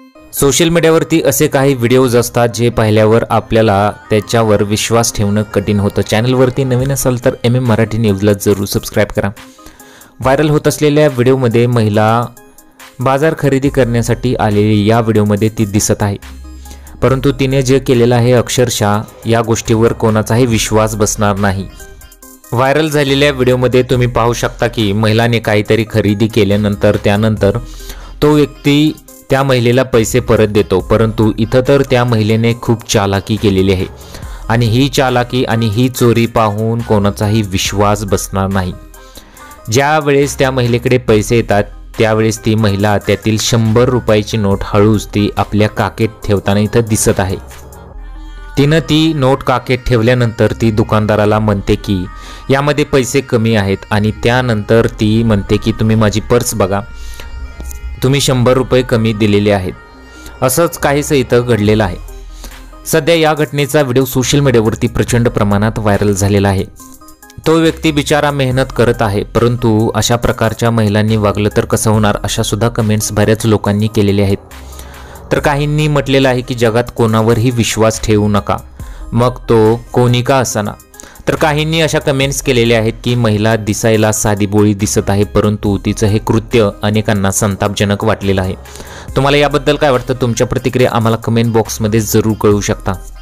Social मीडियावरती असे काही व्हिडिओज असतात जे पाहिल्यावर आपल्याला त्याच्यावर विश्वास ठेवणं कठीण होतं। चॅनलवरती नवीन असाल तर MM मराठी न्यूजला जरूर सबस्क्राइब करा। व्हायरल होत असलेल्या व्हिडिओमध्ये महिला बाजार खरेदी करण्यासाठी आलेली या व्हिडिओमध्ये ती दिसत आहे, परंतु तिने जे केलेलं आहे अक्षरशः या गोष्टीवर कोणाचाही विश्वास बसणार नाही। व्हायरल झालेल्या व्हिडिओमध्ये तुम्ही पाहू शकता की महिलाने काहीतरी खरेदी केल्यानंतर त्यानंतर तो व्यक्ती त्या महिलेला पैसे परत देतो, परंतु इथं तर त्या महिलेने खूप चालाकी केलेली आहे आणि ही चालाकी आणि ही चोरी पाहून कोणाचाही विश्वास बसणार नाही। ज्या वेळेस त्या महिलेकडे पैसे येतात त्यावेळेस ती महिला त्यातील 100 रुपयाची नोट हळूच ती आपल्या काकेत ठेवताना इथं दिसत आहे। तिनं ती नोट काकेत ठेवल्यानंतर ती दुकानदाराला म्हणते की यामध्ये पैसे कमी आहेत आणि त्यानंतर ती म्हणते की तुम्ही माझी पर्स बघा, तुम्ही 100 रुपये कमी दिलेले आहेत। असंच काहीसं इथं घडलेलं आहे। सध्या या घटनेचा व्हिडिओ सोशल मीडियावरती प्रचंड प्रमाणात व्हायरल झालेला आहे। तो व्यक्ती बिचारा मेहनत करत आहे, परंतु अशा प्रकारच्या महिलांनी वागलं तर कसं होणार अशा सुद्धा कमेंट्स बऱ्याच लोकांनी केलेल्या आहेत। तर काहींनी म्हटलेलं आहे की जगात कोणावरही विश्वास ठेवू नका, मग तो कोणी का असाना। तर काहींनी अशा कमेंट्स केलेल्या आहेत की महिला दिसायला साधीभोळी दिसत आहे, परंतु तिचं हे कृत्य अनेकांना संतापजनक वाटलेलं आहे। तुम्हाला याबद्दल काय वाटतं? तुमच्या प्रतिक्रिया आम्हाला कमेंट बॉक्समध्ये जरूर कळवू शकता।